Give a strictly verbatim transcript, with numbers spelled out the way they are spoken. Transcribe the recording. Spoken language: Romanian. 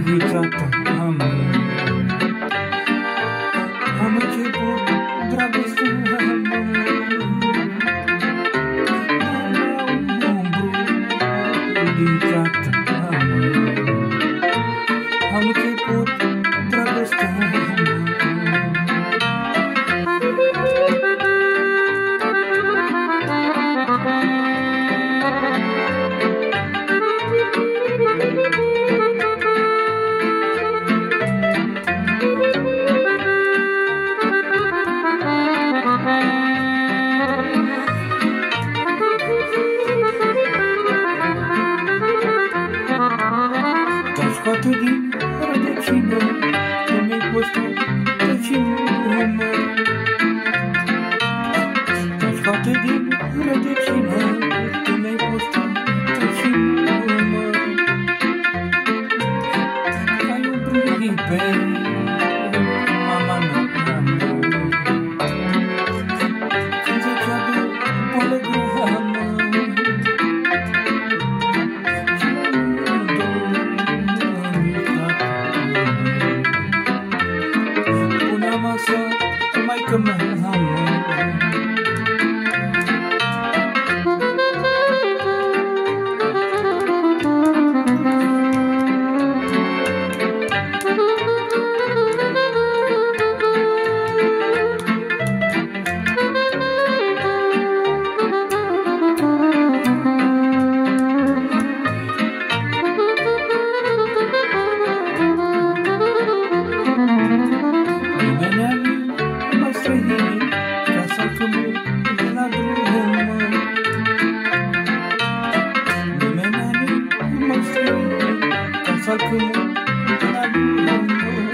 viața ta, am Am început dragostea, mă la un ombru, viața ta, mă Am început dragostea, mă Te-aș scoate din rădăcină, că mi-ai păstrat tăcină, mă Te-aș scoate din rădăcină, că mi-ai păstrat tăcină, mă Ca-i un pripe, mama mea, mă Când zicea de boală grea, mă Maică mea, ca Salcâm de la drum, nimeni mă străine, ca Salcâm de la drum.